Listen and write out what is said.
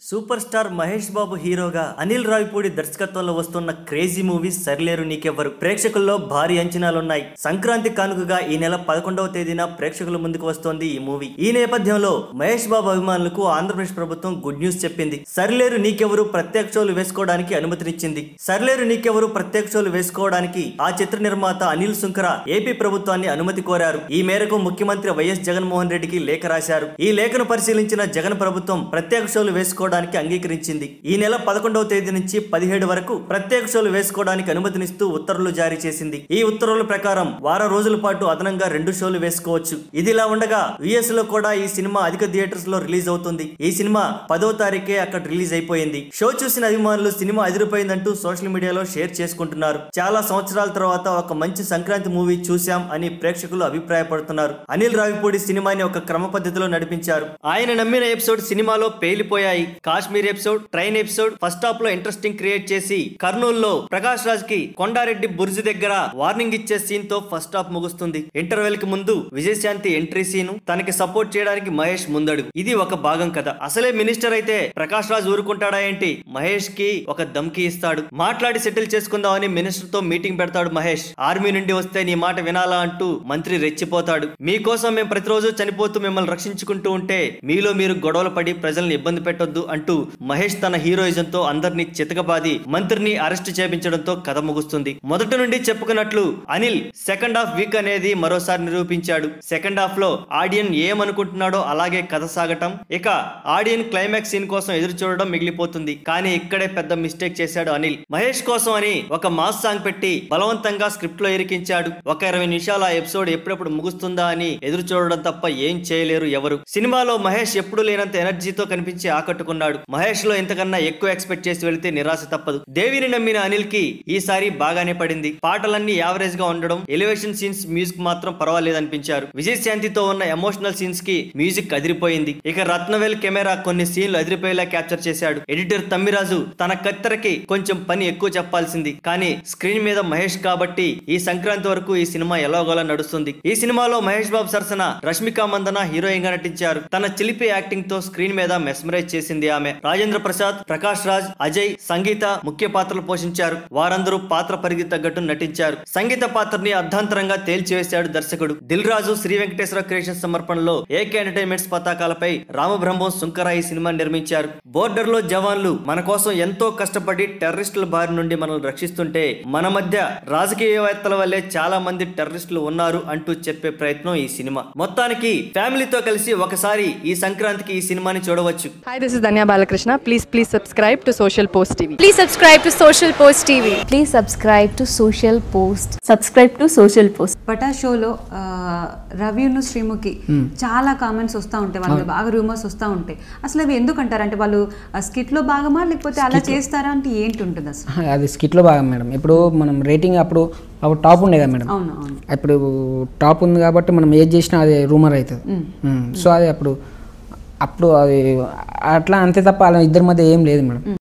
Super star Mahesh Babu హీరోగా అనిల్ రావిపూడి దర్శకత్వంలో వస్తున్న క్రేజీ మూవీ సరిలేరు నీకెవ్వరు ప్రేక్షకుల్లో భారీ అంచనాలున్నాయి. సంక్రాంతి కానుకగా ఈ నెల 11వ తేదీన ప్రేక్షకుల ముందుకు వస్తోంది ఈ మూవీ. ఈ నేపథ్యంలో మహేష్ బాబు అభిమానులకు ఆంధ్రప్రదేశ్ ప్రభుత్వం గుడ్ న్యూస్ చెప్పింది. సరిలేరు నీకెవ్వరు ప్రత్యేక షోలు వేసుకోవడానికి అనుమతినిచ్చింది. సరిలేరు నీకెవ్వరు ప్రత్యేక షోలు వేసుకోవడానికి ఆ చిత్ర నిర్మాత అనిల్ సుంకర ఏపీ ప్రభుత్వాన్ని అనుమతి కోరారు. ఈ మేరకు ముఖ్యమంత్రి వైఎస్ జగన్మోహన్ రెడ్డికి లేఖ రాశారు. ఈ లేఖను పరిశీలించిన జగన్ ప్రభుత్వం ప్రత్యేక షోలు వేసుకోవడానికి అంగీకరించింది. ఈ నెల 11వ తేదీ నుంచి 17 వరకు ప్రత్యేక షోలు వేసుకోవడానికి అనుమతినిస్తూ ఉత్తర్వులు జారీ చేసింది. ఈ ఉత్తర్వుల ప్రకారం వారం రోజుల పాటు అదనంగా 2 షోలు వేసుకోవచ్చు. ఇదిలా ఉండగా యుఎస్ లో కూడా ఈ సినిమా అధిక థియేటర్స్ లో రిలీజ్ అవుతుంది. ఈ సినిమా 10వ తారీఖే అక్కడ రిలీజ్ అయిపోయింది. షో చూసిన అభిమానులు సినిమా అదిరిపోయిందంటూ సోషల్ మీడియాలో షేర్ చేసుకుంటున్నారు. చాలా సంవత్సరాల తర్వాత ఒక మంచి సంక్రాంతి మూవీ చూశాం అని ప్రేక్షకులు అభిప్రాయపడుతున్నారు. అనిల్ రావిపూడి సినిమాని ఒక క్రమ పద్ధతిలో నడిపించారు. ఆయన నమ్మిన ఎపిసోడ్ సినిమాలో పేలిపోయాయి. Kashmir episode, train episode first half లో ఇంట్రెస్టింగ్ క్రియేట్ చేసి కర్నూలులో ప్రకాష్ రాజ్ కి కొండారెడ్డి బుర్జి దగ్గర వార్నింగ్ ఇచ్చే సీన్ తో ఫస్ట్ హాఫ్ ముగుస్తుంది. ఇంటర్వెల్ కి ముందు విజయశాంతి ఎంట్రీ సీన్, తనకి సపోర్ట్ చేయడానికి మహేష్ ముందడుగు. ఇది ఒక భాగం కదా. అసలే మినిస్టర్ అయితే ప్రకాష్ రాజ్ ఊరుకుంటాడా ఏంటి? మహేష్ కి ఒక దమ్కి ఇస్తాడు. మాట్లాడి సెటిల్ చేసుకుందామని మినిస్టర్ తో మీటింగ్ పెడతాడు మహేష్. ఆర్మీ నుండి వస్తే నీ మాట వినాలా అంటూ మంత్రి రెచ్చిపోతాడు. మీకోసం మేము ప్రతిరోజు చనిపోతూ మిమ్మల్ని రక్షించుకుంటూ ఉంటే మీలో మీరు గొడవలు పడి ప్రజల్ని ఇబ్బంది పెట్టొద్దు అంటూ మహేష్ తన హీరోయిజం తో అందరినీ చితకబాది మంత్రిని అరెస్ట్ చేపించడంతో కథ ముగుస్తుంది. మొదటి నుండి చెప్పుకున్నట్లు అనిల్ సెకండ్ హాఫ్ వీక్ అనేది మరోసారి నిరూపించాడు. సెకండ్ హాఫ్ లో ఆడియన్ ఏమనుకుంటున్నాడో అలాగే కథ సాగటం, ఇక ఆడియన్ క్లైమాక్స్ సీన్ కోసం ఎదురు చూడడం మిగిలిపోతుంది. కానీ ఇక్కడే పెద్ద మిస్టేక్ చేశాడు అనిల్. మహేష్ కోసం అని ఒక మాస్ సాంగ్ పెట్టి బలవంతంగా స్క్రిప్ట్ లో ఇరికించాడు. ఒక 20 నిమిషాల ఆ ఎపిసోడ్ ఎప్పుడెప్పుడు ముగుస్తుందా అని ఎదురు చూడడం తప్ప ఏం చేయలేరు ఎవరు. సినిమాలో మహేష్ ఎప్పుడు లేనంత ఎనర్జీతో కనిపించి ఆకట్టుకున్నాడు. మహేష్ లో ఇంతకన్నా ఎక్కువ ఎక్స్పెక్ట్ చేసి వెళితే నిరాశ తప్పదు. దేవిని నమ్మిన అనిల్ కి ఈసారి బాగానే పడింది. పాటలన్నీ యావరేజ్ గా ఉండడం, ఎలివేషన్ సీన్స్ మ్యూజిక్ మాత్రం పర్వాలేదనిపించారు. విజయశాంతితో ఉన్న ఎమోషనల్ సీన్స్ కి మ్యూజిక్ అదిరిపోయింది. ఇక రత్నవేల్ కెమెరా కొన్ని సీన్లు అదిరిపోయేలా క్యాప్చర్ చేశాడు. ఎడిటర్ తమ్మిరాజు తన కత్తెరకి కొంచెం పని ఎక్కువ చెప్పాల్సింది. కానీ స్క్రీన్ మీద మహేష్ కాబట్టి ఈ సంక్రాంతి వరకు ఈ సినిమా ఎలాగోలా నడుస్తుంది. ఈ సినిమాలో మహేష్ బాబు సరసన రష్మిక మందన హీరోయిన్ గా నటించారు. తన చిలిపి యాక్టింగ్ తో స్క్రీన్ మీద మెస్మరైజ్ చేసింది ఆమె. రాజేంద్ర ప్రసాద్, ప్రకాష్ రాజ్, అజయ్, సంగీత ముఖ్య పాత్రలు పోషించారు. వారందరూ పాత్ర పరిధి తగ్గట్టు నటించారు. సంగీత పాత్రని అర్ధాంతరంగా తేల్చివేశాడు దర్శకుడు. దిల్ రాజు, శ్రీ వెంకటేశ్వర క్రియేషన్ సమర్పణలో ఏకే ఎంటర్టైన్మెంట్స్ పతాకాలపై రామబ్రహ్మం సుంకర ఈ సినిమా నిర్మించారు. బోర్డర్ లో జవాన్లు మన కోసం ఎంతో కష్టపడి టెర్రరిస్టుల బారి నుండి మనల్ని రక్షిస్తుంటే మన మధ్య రాజకీయవేత్తల వల్లే చాలా మంది టెర్రరిస్టులు ఉన్నారు అంటూ చెప్పే ప్రయత్నం ఈ సినిమా. మొత్తానికి ఫ్యామిలీతో కలిసి ఒకసారి ఈ సంక్రాంతికి ఈ సినిమాని చూడవచ్చు. Hi, this is Danya Balakrishna. Please subscribe to Socialpost TV. Please subscribe to Socialpost TV. Please subscribe to Socialpost. Subscribe to Socialpost. పటా షోలో రవిను శ్రీముఖి చాలా కామెంట్స్ వస్తూ ఉంటాయి. వాళ్ళు బాగా రూమర్స్ వస్తూ ఉంటాయి. అసలు అవి ఎందుకు అంటారు? అంటే వాళ్ళు స్కిట్ లో భాగమా లేకపోతే అలా చేస్తారా అంటే ఏంటి ఉంటుంది అసలు? అది స్కిట్ లో భాగం మేడం. ఇప్పుడు మనం రేటింగ్ అప్పుడు టాప్ ఉండే కదా మేడం. ఇప్పుడు టాప్ ఉంది కాబట్టి మనం ఏది చేసినా అది రూమర్ అవుతుంది. సో అది అప్పుడు అది అట్లా అంతే తప్ప అలా ఇద్దరి మధ్య ఏం లేదు మేడం.